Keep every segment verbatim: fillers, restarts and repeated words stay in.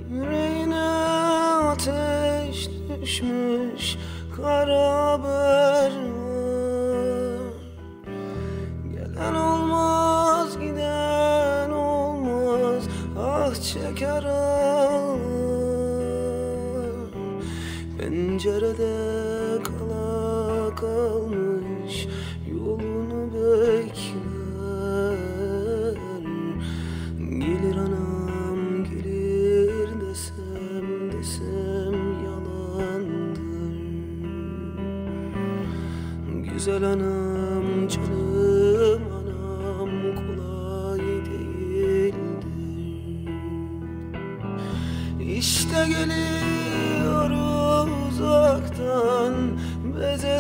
Yüreğine ateş düşmüş, kara haber var. Gelen olmaz, giden olmaz, ah çeker ağlar. Pencerede kala kalmış, yolunu bekler. Gelir anam gelir desem desem yalandır. Güzel anam canım anam kolay değildir. İşte geliyor uzaktan beze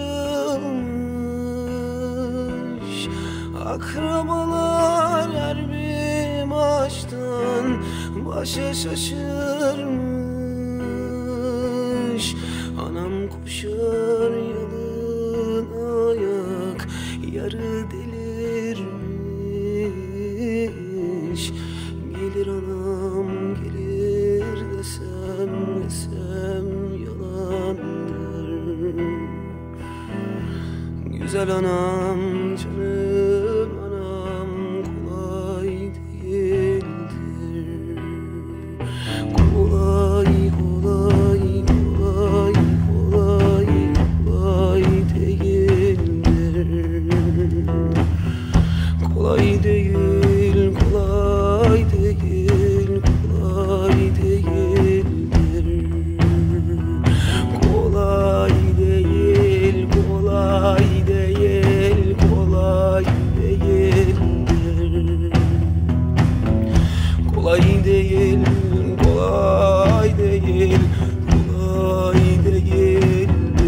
sarılmış. Akrabalar her bir maçtan başa şaşırmış. Anam koşar yalın ayak, yarı delirmiş. Gelir anam gelir desem desem yalandır. Güzel anam canım anam kolay değildir. Kolay kolay kolay kolay kolay değildir. Kolay değil kolay değil kolay değildir. Kolay değil kolay değil kolay değildir. Kolay değil kolay değil kolay değildir.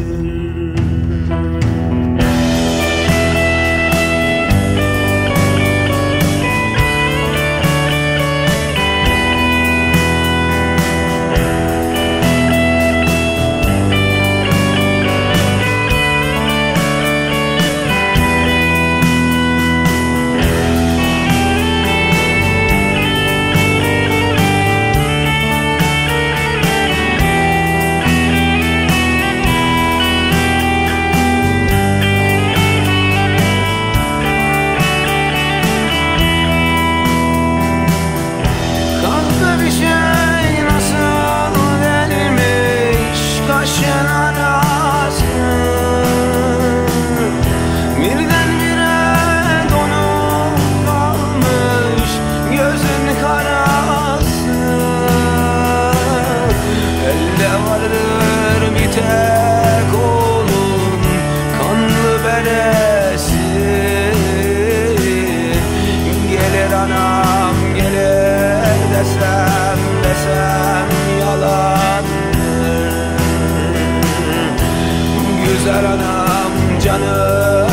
Desem desem yalandır. Güzel anam canım